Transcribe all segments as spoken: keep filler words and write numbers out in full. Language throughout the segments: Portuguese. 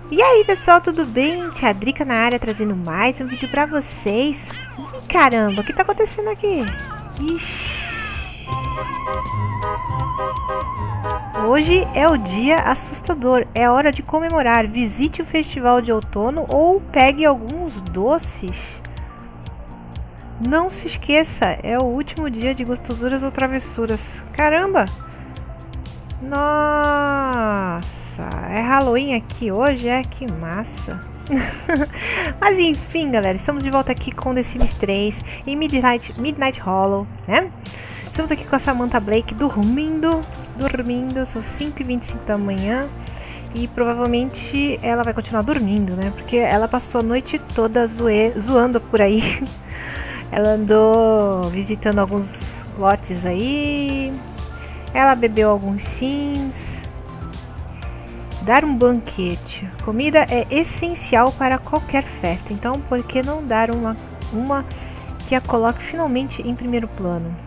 E aí pessoal, tudo bem? Tia Drica na área trazendo mais um vídeo pra vocês. Ih, caramba, o que tá acontecendo aqui? Ixi. Hoje é o dia assustador, é hora de comemorar. Visite o festival de outono ou pegue alguns doces. Não se esqueça, é o último dia de gostosuras ou travessuras. Caramba! Nossa, é Halloween aqui hoje, é? Que massa! Mas enfim, galera, estamos de volta aqui com The Sims três em Midnight, Midnight Hollow, né? Estamos aqui com a Samantha Blake dormindo, dormindo, são cinco e vinte e cinco da manhã e provavelmente ela vai continuar dormindo, né? Porque ela passou a noite toda zoe, zoando por aí. Ela andou visitando alguns lotes aí. Ela bebeu alguns sims. Dar um banquete. Comida é essencial para qualquer festa. Então, por que não dar uma, uma que a coloque finalmente em primeiro plano?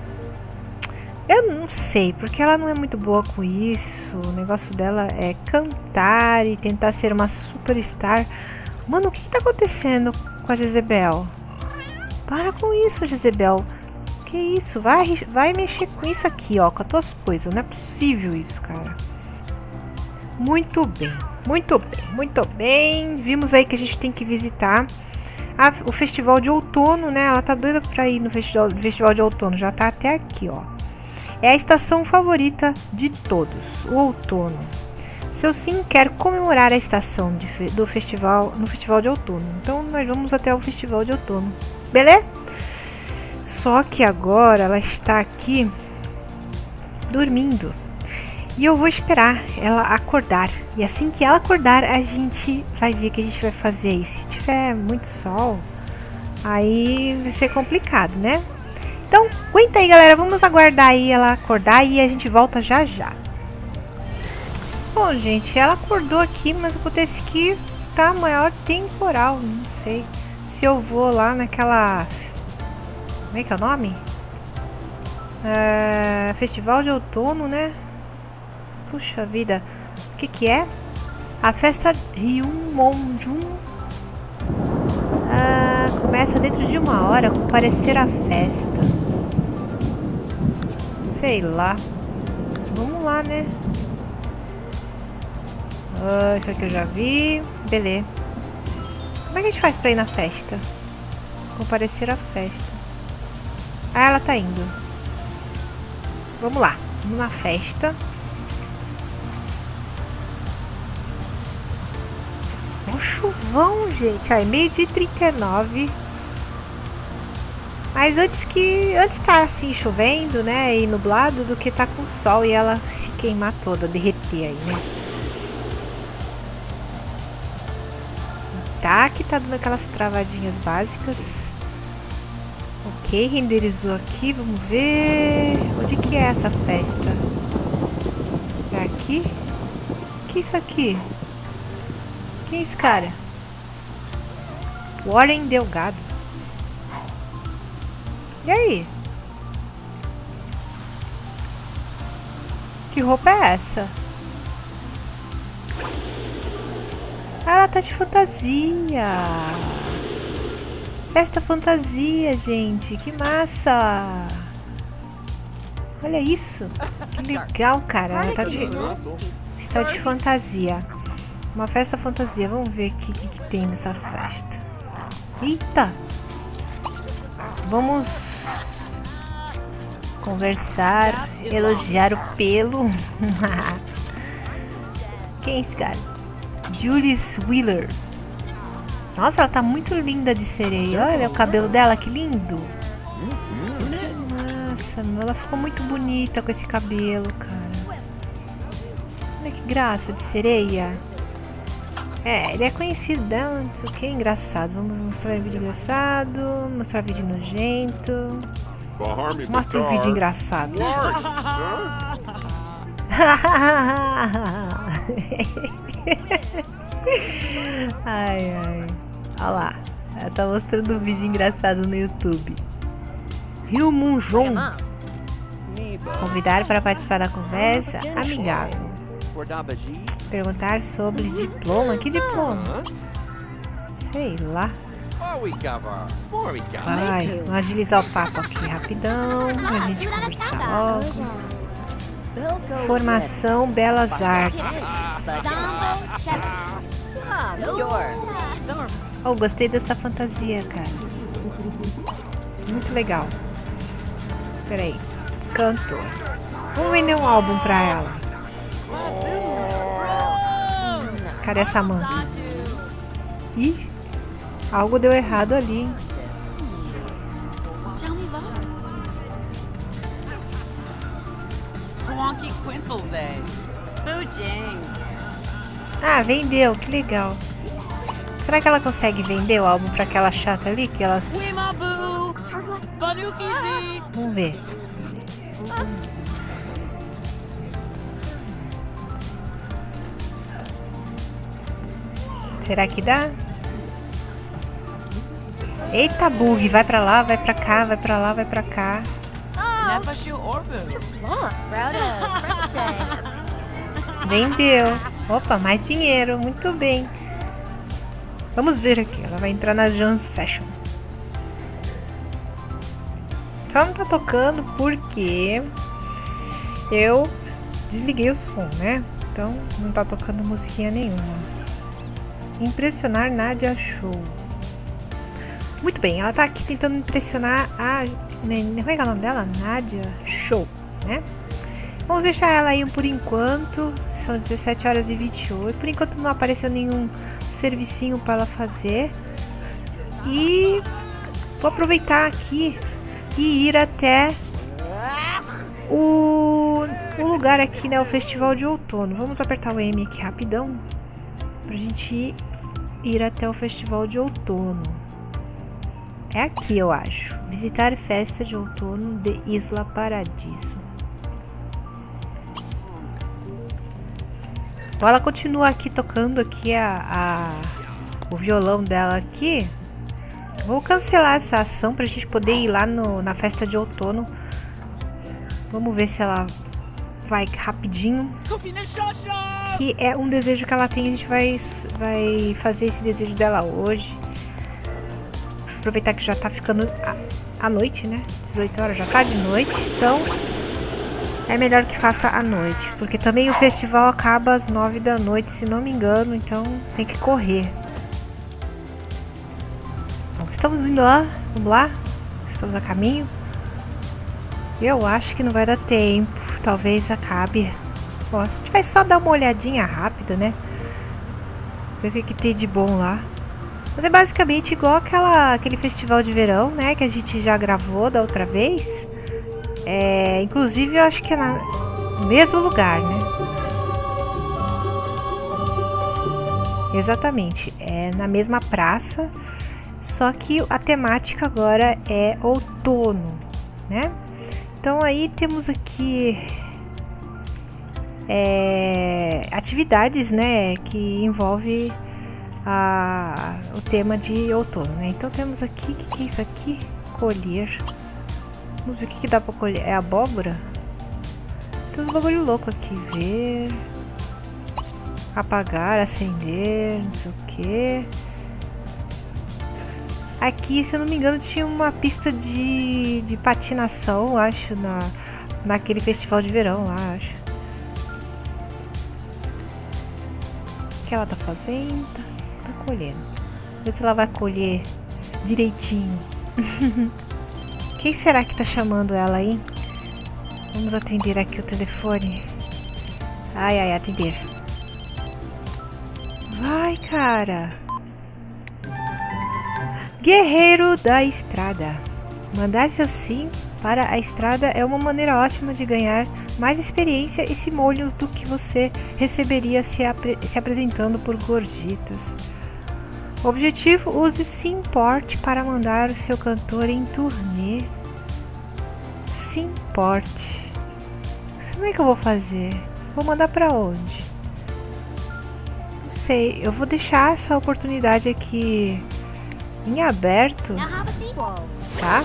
Eu não sei, porque ela não é muito boa com isso. O negócio dela é cantar e tentar ser uma superstar. Mano, o que está acontecendo com a Jezebel? Para com isso, Jezebel. Que isso? Vai, vai mexer com isso aqui, ó, com as tuas coisas. Não é possível isso, cara. Muito bem, muito bem, muito bem. Vimos aí que a gente tem que visitar a, o festival de outono, né? Ela tá doida pra ir no festival, festival de outono. Já tá até aqui, ó. É a estação favorita de todos, o outono. Seu sim quer comemorar a estação de, do festival no festival de outono. Então nós vamos até o festival de outono. Beleza? Só que agora ela está aqui dormindo. E eu vou esperar ela acordar. E assim que ela acordar, a gente vai ver o que a gente vai fazer. E se tiver muito sol, aí vai ser complicado, né? Então, aguenta aí, galera. Vamos aguardar aí ela acordar e a gente volta já já. Bom, gente, ela acordou aqui, mas acontece que tá maior temporal. Não sei se eu vou lá naquela... Como é que é o nome? É... Festival de outono, né? Puxa vida. O que que é? A festa Ryumonjun. Ah, começa dentro de uma hora. Comparecer à festa. Sei lá. Vamos lá, né? Ah, isso aqui eu já vi. Beleza. Como é que a gente faz pra ir na festa? Comparecer à festa. Ah, ela tá indo. Vamos lá. Vamos na festa. Ó, chuvão, gente. Ai, meio-dia e trinta e nove. Mas antes que... Antes tá assim, chovendo, né? E nublado, do que tá com sol e ela se queimar toda, derreter aí, né? Tá, que tá dando aquelas travadinhas básicas. Ok, renderizou aqui, vamos ver... Onde que é essa festa? É aqui? O que é isso aqui? Quem é esse cara? Warren Delgado. E aí? Que roupa é essa? Ah, ela tá de fantasia. Festa fantasia, gente. Que massa. Olha isso. Que legal, cara. Ela tá de... Está de fantasia. Uma festa fantasia. Vamos ver o que, que, que tem nessa festa. Eita. Vamos conversar. Elogiar o pelo. Quem é esse cara? Julius Wheeler. Nossa, ela tá muito linda de sereia. Olha o cabelo dela, que lindo. Nossa, ela ficou muito bonita com esse cabelo, cara. Olha que graça de sereia. É, ele é conhecido, não sei o que, engraçado. Vamos mostrar um vídeo engraçado. Mostrar vídeo nojento. Mostra um vídeo engraçado. Ai, ai. Olha lá. Ela tá mostrando um vídeo engraçado no YouTube. Ryumonjun. Convidar para participar da conversa amigável. Perguntar sobre diploma. Que diploma? Sei lá. Vai, vamos agilizar o papo aqui rapidão, pra gente conversar logo. Formação Belas Artes. Oh, gostei dessa fantasia, cara. Muito legal. Peraí. Cantor. Vamos vender um álbum pra ela. Cadê essa Amanda? Ih, algo deu errado ali, hein? Ah, vendeu, que legal. Será que ela consegue vender o álbum pra aquela chata ali? Que ela... Vamos ver. Será que dá? Eita, bug. Vai pra lá, vai pra cá, vai pra lá, vai pra cá. Vendeu. Opa, mais dinheiro. Muito bem. Vamos ver aqui. Ela vai entrar na Jam Session. Só não tá tocando porque eu desliguei o som, né? Então não tá tocando musiquinha nenhuma. Impressionar Nadia Show. Muito bem, ela tá aqui tentando impressionar a... Como é que é o nome dela? Nadia Show, né? Vamos deixar ela aí por enquanto. São dezessete horas e vinte e oito. Por enquanto não apareceu nenhum servicinho para ela fazer. E vou aproveitar aqui e ir até o, o lugar aqui, né? O Festival de Outono. Vamos apertar o M aqui rapidão pra gente ir, ir até o Festival de Outono. É aqui, eu acho. Visitar festa de outono de Isla Paradiso. Então ela continua aqui tocando aqui a, a, o violão dela aqui. Vou cancelar essa ação pra gente poder ir lá no, na festa de outono. Vamos ver se ela vai rapidinho. Que é um desejo que ela tem. A gente vai, vai fazer esse desejo dela hoje. Aproveitar que já tá ficando a, a noite, né? dezoito horas, já tá de noite. Então, é melhor que faça à noite. Porque também o festival acaba às nove da noite, se não me engano. Então, tem que correr. Então, estamos indo lá. Vamos lá. Estamos a caminho. Eu acho que não vai dar tempo. Talvez acabe. Nossa, a gente vai só dar uma olhadinha rápida, né? Ver o que, que tem de bom lá. Mas é basicamente igual aquela, aquele festival de verão, né? Que a gente já gravou da outra vez. É, inclusive, eu acho que é na, no mesmo lugar, né? Exatamente. É na mesma praça. Só que a temática agora é outono, né? Então aí temos aqui é, atividades, né? Que envolve... A, o tema de outono, né? Então temos aqui, o que, que é isso aqui? Colher. Vamos ver o que, que dá pra colher. É abóbora? Tem uns bagulho louco aqui. Ver. Apagar, acender, não sei o que. Aqui, se eu não me engano, tinha uma pista de, de patinação, acho, na, naquele festival de verão lá, acho. O que ela tá fazendo? Colhendo. Ver se ela vai colher direitinho. Quem será que tá chamando ela aí? Vamos atender aqui o telefone. Ai, ai, atender. Vai, cara. Guerreiro da estrada. Mandar seu sim para a estrada é uma maneira ótima de ganhar mais experiência e simoleons do que você receberia se, apre se apresentando por gorjetas. Objetivo: use Simport para mandar o seu cantor em turnê. Simport. Como é que eu vou fazer? Vou mandar para onde? Não sei. Eu vou deixar essa oportunidade aqui em aberto. Tá?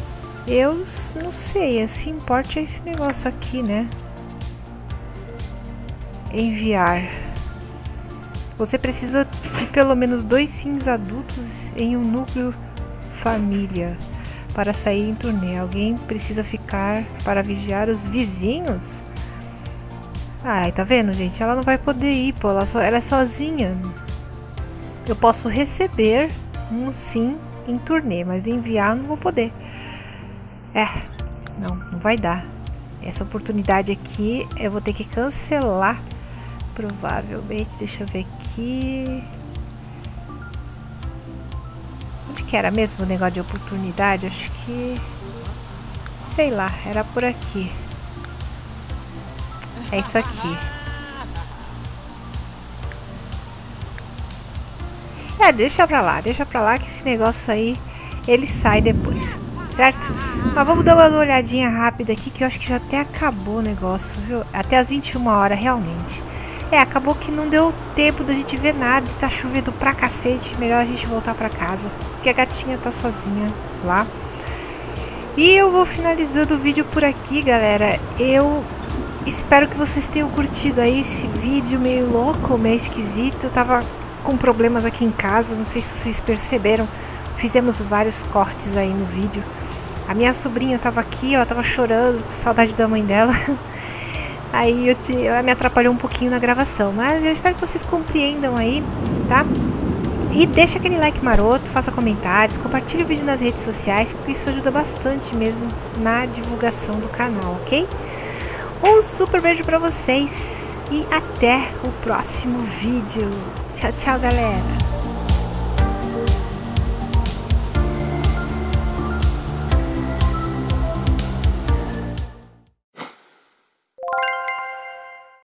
Eu não sei. Simport é esse negócio aqui, né? Enviar. Você precisa de pelo menos dois sims adultos em um núcleo família para sair em turnê. Alguém precisa ficar para vigiar os vizinhos? Ai, tá vendo, gente? Ela não vai poder ir, pô. Ela, so, ela é sozinha. Eu posso receber um sim em turnê, mas enviar não vou poder. É, não, não vai dar. Essa oportunidade aqui eu vou ter que cancelar. Provavelmente, deixa eu ver aqui. Onde que era mesmo o negócio de oportunidade? Acho que... sei lá, era por aqui. É isso aqui. É, deixa pra lá, deixa pra lá que esse negócio aí, ele sai depois, certo? Mas vamos dar uma olhadinha rápida aqui, que eu acho que já até acabou o negócio, viu? Até as vinte e uma horas, realmente. É, acabou que não deu tempo da gente ver nada, tá chovendo pra cacete, melhor a gente voltar pra casa, porque a gatinha tá sozinha lá. E eu vou finalizando o vídeo por aqui, galera. Eu espero que vocês tenham curtido aí esse vídeo meio louco, meio esquisito. Eu tava com problemas aqui em casa, não sei se vocês perceberam, fizemos vários cortes aí no vídeo. A minha sobrinha tava aqui, ela tava chorando, com saudade da mãe dela. Aí eu te, ela me atrapalhou um pouquinho na gravação, mas eu espero que vocês compreendam aí, tá? E deixa aquele like maroto, faça comentários, compartilhe o vídeo nas redes sociais, porque isso ajuda bastante mesmo na divulgação do canal, ok? Um super beijo pra vocês e até o próximo vídeo. Tchau, tchau, galera!